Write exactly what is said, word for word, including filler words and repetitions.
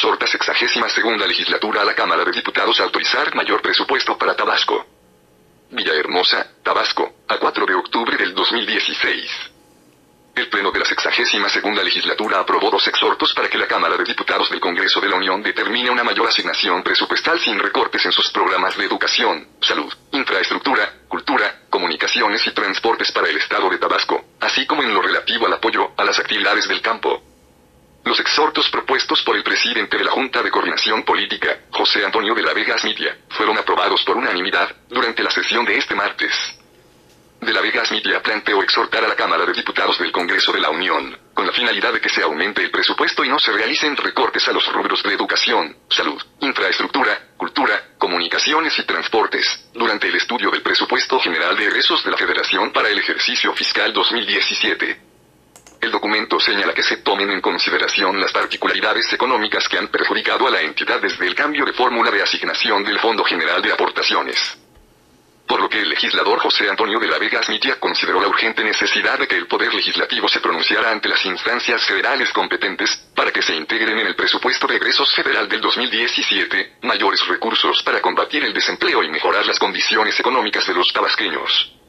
exhorta sexagésima segunda legislatura a la Cámara de Diputados a autorizar mayor presupuesto para Tabasco. Villahermosa, Tabasco, a cuatro de octubre del dos mil dieciséis. El Pleno de la sexagésima segunda legislatura aprobó dos exhortos para que la Cámara de Diputados del Congreso de la Unión determine una mayor asignación presupuestal sin recortes en sus programas de educación, salud, infraestructura, cultura, comunicaciones y transportes para el Estado de Tabasco, así como en lo relativo al apoyo a las actividades del campo. Los exhortos propuestos por el presidente de la Junta de Coordinación Política, José Antonio de la Vega Asmitia, fueron aprobados por unanimidad durante la sesión de este martes. De la Vega Asmitia planteó exhortar a la Cámara de Diputados del Congreso de la Unión, con la finalidad de que se aumente el presupuesto y no se realicen recortes a los rubros de educación, salud, infraestructura, cultura, comunicaciones y transportes, durante el estudio del presupuesto general de egresos de la Federación para el ejercicio fiscal dos mil diecisiete. El documento señala que se tomen en consideración las particularidades económicas que han perjudicado a la entidad desde el cambio de fórmula de asignación del Fondo General de Aportaciones. Por lo que el legislador José Antonio de la Vega Asmitia consideró la urgente necesidad de que el Poder Legislativo se pronunciara ante las instancias federales competentes, para que se integren en el presupuesto de egresos federal del dos mil diecisiete, mayores recursos para combatir el desempleo y mejorar las condiciones económicas de los tabasqueños.